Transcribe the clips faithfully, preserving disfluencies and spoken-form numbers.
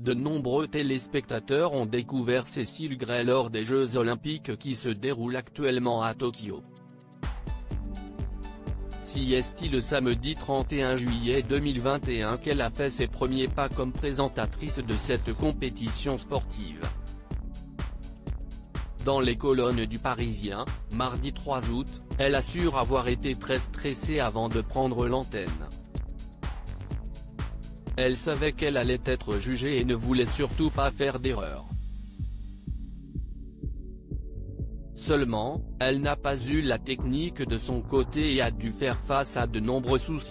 de nombreux téléspectateurs ont découvert Cécile Gray lors des Jeux Olympiques qui se déroulent actuellement à Tokyo. Si est le samedi trente et un juillet deux mille vingt et un qu'elle a fait ses premiers pas comme présentatrice de cette compétition sportive. Dans les colonnes du Parisien, mardi trois août, elle assure avoir été très stressée avant de prendre l'antenne. Elle savait qu'elle allait être jugée et ne voulait surtout pas faire d'erreur. Seulement, elle n'a pas eu la technique de son côté et a dû faire face à de nombreux soucis.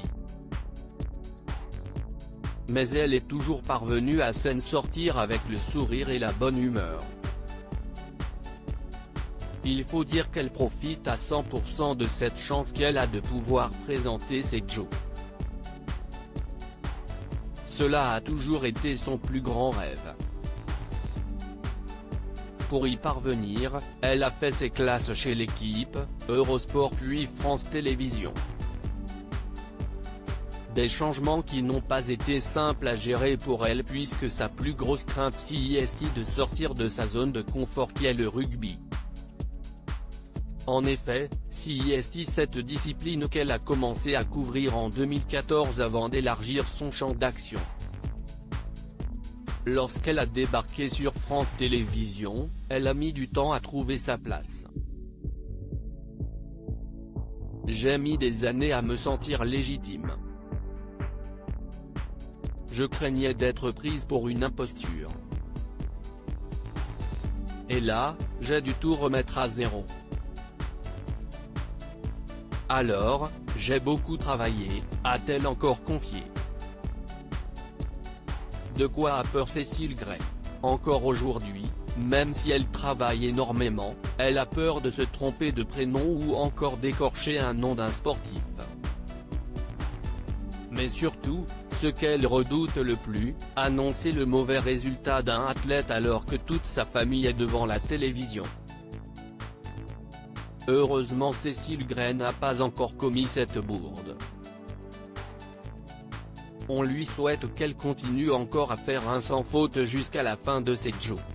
Mais elle est toujours parvenue à s'en sortir avec le sourire et la bonne humeur. Il faut dire qu'elle profite à cent pour cent de cette chance qu'elle a de pouvoir présenter ses Jeux. Cela a toujours été son plus grand rêve. Pour y parvenir, elle a fait ses classes chez l'équipe, Eurosport puis France Télévisions. Des changements qui n'ont pas été simples à gérer pour elle puisque sa plus grosse crainte c'est de sortir de sa zone de confort qui est le rugby. En effet, c'est cette discipline qu'elle a commencé à couvrir en deux mille quatorze avant d'élargir son champ d'action. Lorsqu'elle a débarqué sur France Télévisions, elle a mis du temps à trouver sa place. J'ai mis des années à me sentir légitime. Je craignais d'être prise pour une imposture. Et là, j'ai dû tout remettre à zéro. Alors, j'ai beaucoup travaillé, a-t-elle encore confié. De quoi a peur Cécile Gray? Encore aujourd'hui, même si elle travaille énormément, elle a peur de se tromper de prénom ou encore d'écorcher un nom d'un sportif. Mais surtout, ce qu'elle redoute le plus, annoncer le mauvais résultat d'un athlète alors que toute sa famille est devant la télévision. Heureusement Cécile Gray n'a pas encore commis cette bourde. On lui souhaite qu'elle continue encore à faire un sans faute jusqu'à la fin de ses Jeux.